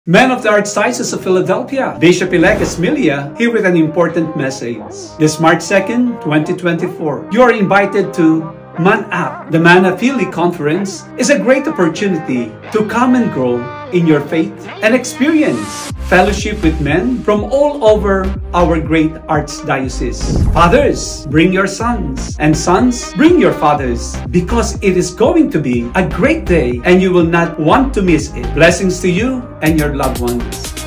Man of the Archdiocese of Philadelphia, Bishop-elect Esmilla, here with an important message. This March 2nd, 2024, you are invited to Man Up. The Man Up Philly Conference is a great opportunity to come and grow in your faith and experience fellowship with men from all over our great archdiocese. Fathers, bring your sons, and sons, bring your fathers, because it is going to be a great day and you will not want to miss it. Blessings to you and your loved ones.